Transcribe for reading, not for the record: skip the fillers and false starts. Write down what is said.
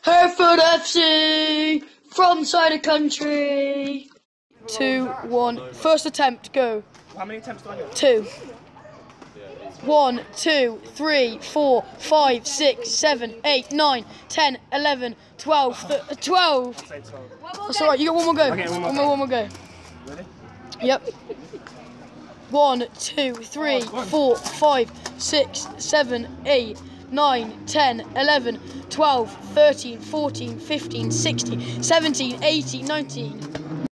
Hereford FC from side of country. 2, 1. First attempt, go. How many attempts do I get? 2. 1, 2, 3, 4, 5, 6, 7, 8, 9, 10, 11, 12, 12. Say 12. That's alright, you got one more go. Okay, one more go. Ready? Yep. 1, 2, 3, 4, 5, 6, 7, 8, 9, 10, 11, 12, 13, 14, 15, 16, 17, 18, 19.